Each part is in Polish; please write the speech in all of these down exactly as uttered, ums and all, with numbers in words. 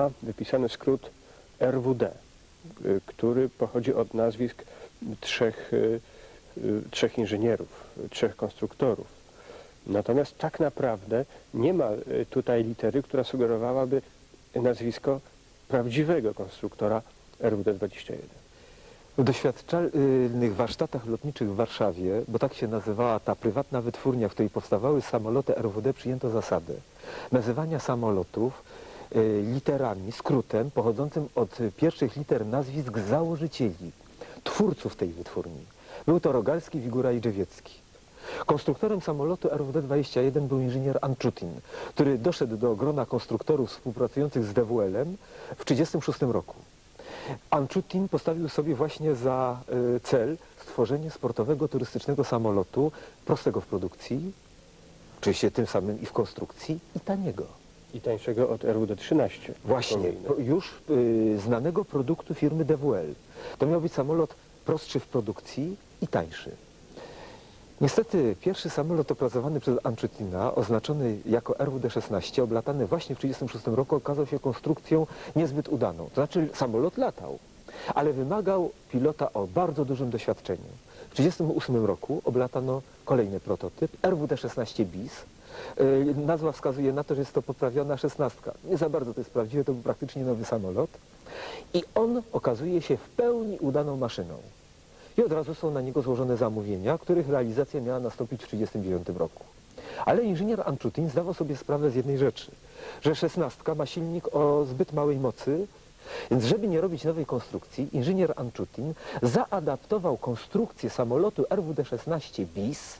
ma wypisany skrót R W D, który pochodzi od nazwisk trzech, trzech inżynierów, trzech konstruktorów. Natomiast tak naprawdę nie ma tutaj litery, która sugerowałaby nazwisko prawdziwego konstruktora R W D dwadzieścia jeden. W doświadczalnych warsztatach lotniczych w Warszawie, bo tak się nazywała ta prywatna wytwórnia, w której powstawały samoloty R W D, przyjęto zasadę nazywania samolotów literami, skrótem pochodzącym od pierwszych liter nazwisk założycieli, twórców tej wytwórni. Był to Rogalski, Wigura i Drzewiecki. Konstruktorem samolotu R W D dwadzieścia jeden był inżynier Anczutin, który doszedł do grona konstruktorów współpracujących z D W L-em w tysiąc dziewięćset trzydziestym szóstym roku. Anczutin postawił sobie właśnie za y, cel stworzenie sportowego, turystycznego samolotu, prostego w produkcji, oczywiście tym samym i w konstrukcji, i taniego. I tańszego od R W D trzynaście. Właśnie, po, już y, znanego produktu firmy D W L. To miał być samolot prostszy w produkcji i tańszy. Niestety pierwszy samolot opracowany przez Anczutina, oznaczony jako R W D szesnaście, oblatany właśnie w tysiąc dziewięćset trzydziestym szóstym roku, okazał się konstrukcją niezbyt udaną. To znaczy samolot latał, ale wymagał pilota o bardzo dużym doświadczeniu. W tysiąc dziewięćset trzydziestym ósmym roku oblatano kolejny prototyp, R W D szesnaście bis. Yy, nazwa wskazuje na to, że jest to poprawiona szesnastka. Nie za bardzo to jest prawdziwe, to był praktycznie nowy samolot. I on okazuje się w pełni udaną maszyną. I od razu są na niego złożone zamówienia, których realizacja miała nastąpić w tysiąc dziewięćset trzydziestym dziewiątym roku. Ale inżynier Anczutin zdawał sobie sprawę z jednej rzeczy, że szesnastka ma silnik o zbyt małej mocy, więc żeby nie robić nowej konstrukcji, inżynier Anczutin zaadaptował konstrukcję samolotu R W D szesnaście bis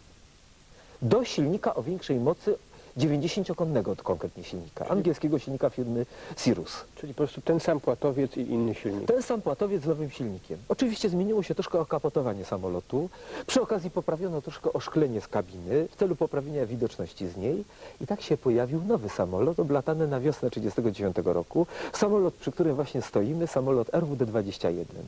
do silnika o większej mocy, dziewięćdziesięciokonnego konkretnie silnika, angielskiego silnika firmy Cirrus. Czyli po prostu ten sam płatowiec i inny silnik. Ten sam płatowiec z nowym silnikiem. Oczywiście zmieniło się troszkę okapotowanie samolotu. Przy okazji poprawiono troszkę oszklenie z kabiny w celu poprawienia widoczności z niej. I tak się pojawił nowy samolot, oblatany na wiosnę tysiąc dziewięćset trzydziestego dziewiątego roku. Samolot, przy którym właśnie stoimy, samolot R W D dwadzieścia jeden.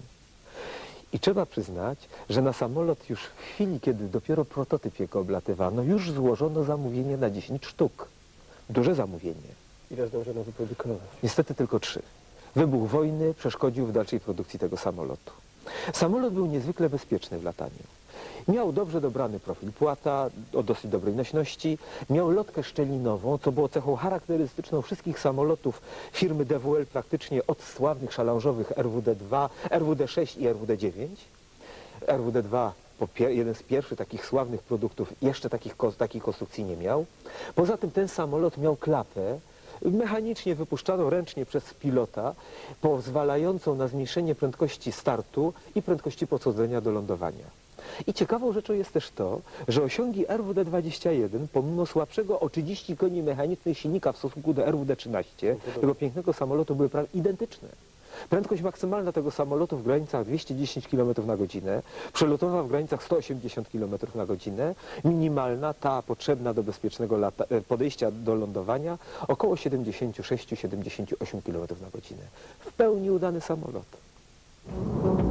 I trzeba przyznać, że na samolot już w chwili, kiedy dopiero prototyp jego oblatywano, już złożono zamówienie na dziesięć sztuk. Duże zamówienie. Ile zdążono wyprodukować? Niestety tylko trzy. Wybuch wojny przeszkodził w dalszej produkcji tego samolotu. Samolot był niezwykle bezpieczny w lataniu. Miał dobrze dobrany profil płata, o dosyć dobrej nośności, miał lotkę szczelinową, co było cechą charakterystyczną wszystkich samolotów firmy D W L, praktycznie od sławnych szalążowych R W D dwa, R W D sześć i R W D dziewięć. R W D dwa, jeden z pierwszych takich sławnych produktów, jeszcze takich, takiej konstrukcji nie miał. Poza tym ten samolot miał klapę mechanicznie wypuszczaną ręcznie przez pilota, pozwalającą na zmniejszenie prędkości startu i prędkości podchodzenia do lądowania. I ciekawą rzeczą jest też to, że osiągi R W D dwadzieścia jeden, pomimo słabszego o trzydzieści koni mechanicznych silnika w stosunku do R W D trzynaście, tego pięknego samolotu, były prawie identyczne. Prędkość maksymalna tego samolotu w granicach dwieście dziesięć kilometrów na godzinę, przelotowa w granicach sto osiemdziesiąt kilometrów na godzinę, minimalna, ta potrzebna do bezpiecznego lata, podejścia do lądowania, około siedemdziesiąt sześć do siedemdziesięciu ośmiu kilometrów na godzinę. W pełni udany samolot.